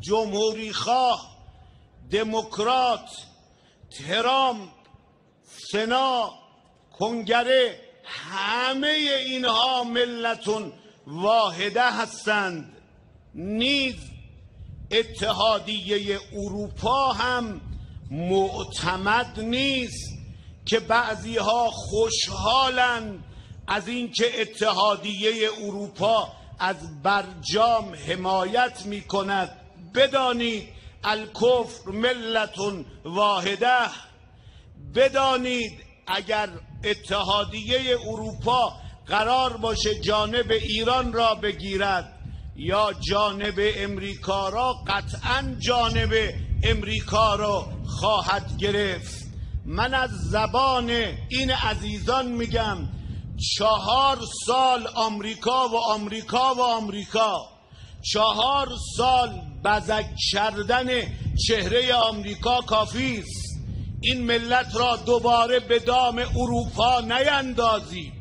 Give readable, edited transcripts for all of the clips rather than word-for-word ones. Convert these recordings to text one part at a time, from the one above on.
جمهوری خواه، دموکرات، ترامپ، سنا، کنگره، همه اینها ملتون واحده هستند. نیز اتحادیه اروپا هم معتمد نیست که بعضی ها خوشحالند از اینکه اتحادیه اروپا از برجام حمایت می کند. بدانید الکفر ملتون واحده. بدانید اگر اتحادیه اروپا قرار باشه جانب ایران را بگیرد یا جانب امریکا را، قطعا جانب امریکا را خواهد گرفت. من از زبان این عزیزان میگم 4 سال آمریکا و آمریکا و آمریکا، 4 سال بزک کردن چهره آمریکا کافی است. این ملت را دوباره به دام اروپا نیندازید.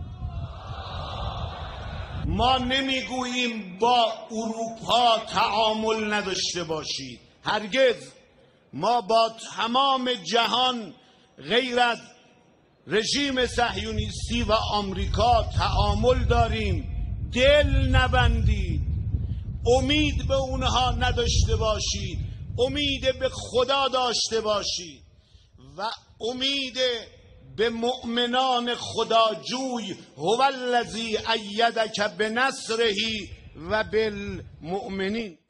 ما نمیگوییم با اروپا تعامل نداشته باشید، هرگز. ما با تمام جهان غیر از رژیم صهیونیستی و آمریکا تعامل داریم. دل نبندید، امید به اونها نداشته باشید، امید به خدا داشته باشید و امید به مؤمنان خداجوی. هو الذی ایدک بنصره و بالمؤمنین.